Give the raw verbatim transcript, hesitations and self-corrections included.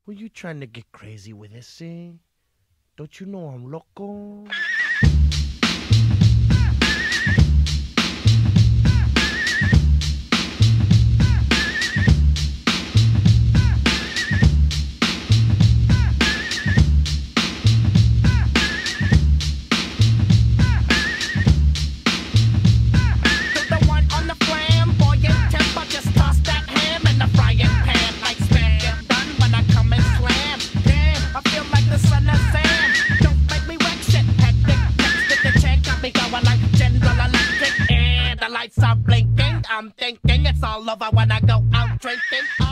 Who you trying to get crazy with this, eh? Don't you know I'm loco? I'm thinking it's all over when I go out drinking.